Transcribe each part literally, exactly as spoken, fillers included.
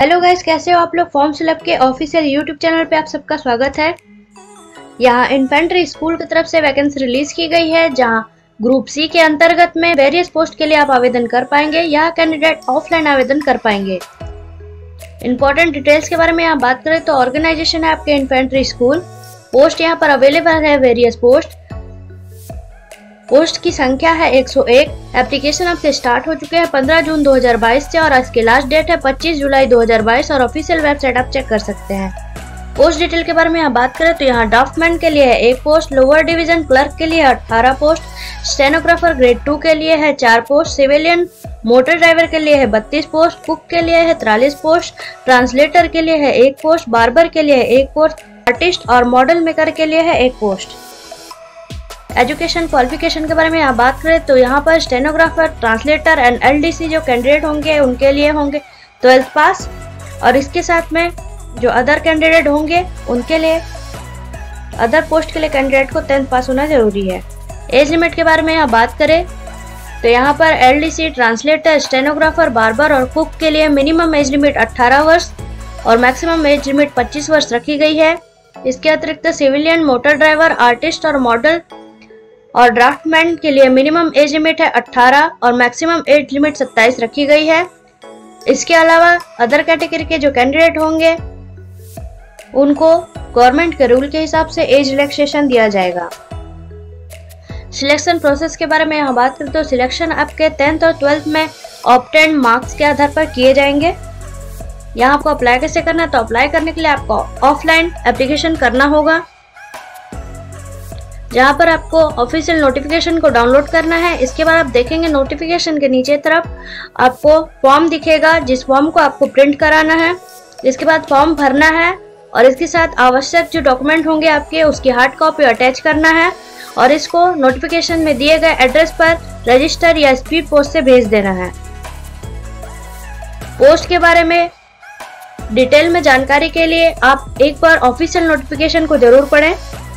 Hello guys, कैसे हो आप लोग। फॉर्म फिलअप के ऑफिशियल यूट्यूब चैनल पे आप सबका स्वागत है। यहाँ इन्फेंट्री स्कूल की तरफ से वैकेंसी रिलीज की गई है, जहाँ ग्रुप सी के अंतर्गत में वेरियस पोस्ट के लिए आप आवेदन कर पाएंगे। यहाँ कैंडिडेट ऑफलाइन आवेदन कर पाएंगे। इंपॉर्टेंट डिटेल्स के बारे में यहाँ बात करें तो ऑर्गेनाइजेशन है आपके इन्फेंट्री स्कूल। पोस्ट यहाँ पर अवेलेबल है वेरियस पोस्ट। पोस्ट की संख्या है एक सौ एक। एप्लीकेशन आपके स्टार्ट हो चुके हैं पंद्रह जून दो हज़ार बाईस से और आज की लास्ट डेट है पच्चीस जुलाई दो हज़ार बाईस और ऑफिशियल वेबसाइट आप चेक कर सकते हैं। पोस्ट डिटेल के बारे में यहाँ बात करें तो यहाँ ड्राफ्टमैन के लिए है एक पोस्ट, लोअर डिवीजन क्लर्क के लिए अठारह पोस्ट, स्टेनोग्राफर ग्रेड टू के लिए है चार पोस्ट, सिविलियन मोटर ड्राइवर के लिए है बत्तीस पोस्ट, कुक के लिए है तिरालीस पोस्ट, ट्रांसलेटर के लिए है एक पोस्ट, बार्बर के लिए है एक पोस्ट, आर्टिस्ट और मॉडल मेकर के लिए है एक पोस्ट। एजुकेशन क्वालिफिकेशन के बारे में यहाँ बात करें तो यहाँ पर स्टेनोग्राफर, ट्रांसलेटर एंड एलडीसी जो कैंडिडेट होंगे उनके लिए होंगे ट्वेल्थ पास, और इसके साथ में जो अदर कैंडिडेट होंगे उनके लिए अदर पोस्ट के लिए कैंडिडेट को टेंथ पास होना जरूरी है। एज लिमिट के बारे में यहाँ बात करें तो यहाँ पर एलडीसी, ट्रांसलेटर, स्टेनोग्राफर, बार्बर और कुक के लिए मिनिमम एज लिमिट अठारह वर्ष और मैक्सिमम एज लिमिट पच्चीस वर्ष रखी गई है। इसके अतिरिक्त सिविलियन, मोटर ड्राइवर, आर्टिस्ट और मॉडल और ड्राफ्टमैन के लिए मिनिमम एज लिमिट है अठारह और मैक्सिमम एज लिमिट सत्ताईस रखी गई है। इसके अलावा अदर कैटेगरी के जो कैंडिडेट होंगे उनको गवर्नमेंट के रूल के हिसाब से एज रिलैक्सेशन दिया जाएगा। सिलेक्शन प्रोसेस के बारे में यहाँ बात करें तो सिलेक्शन आपके टेंथ और ट्वेल्थ में ऑब्टेन मार्क्स के आधार पर किए जाएंगे। यहाँ आपको अप्लाई कैसे करना है तो अप्लाई करने के लिए आपको ऑफलाइन एप्लीकेशन करना होगा, जहाँ पर आपको ऑफिशियल नोटिफिकेशन को डाउनलोड करना है। इसके बाद आप देखेंगे नोटिफिकेशन के नीचे तरफ आपको फॉर्म दिखेगा, जिस फॉर्म को आपको प्रिंट कराना है। इसके बाद फॉर्म भरना है और इसके साथ आवश्यक जो डॉक्यूमेंट होंगे आपके उसकी हार्ड कॉपी अटैच करना है और इसको नोटिफिकेशन में दिए गए एड्रेस पर रजिस्टर या स्पीड पोस्ट से भेज देना है। पोस्ट के बारे में डिटेल में जानकारी के लिए आप एक बार ऑफिशियल नोटिफिकेशन को जरूर पढ़ें।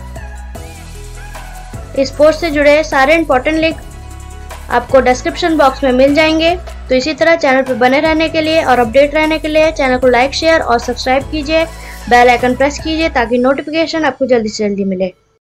इस पोस्ट से जुड़े सारे इंपॉर्टेंट लिंक आपको डिस्क्रिप्शन बॉक्स में मिल जाएंगे। तो इसी तरह चैनल पर बने रहने के लिए और अपडेट रहने के लिए चैनल को लाइक, शेयर और सब्सक्राइब कीजिए। बेल आइकन प्रेस कीजिए ताकि नोटिफिकेशन आपको जल्दी से जल्दी मिले।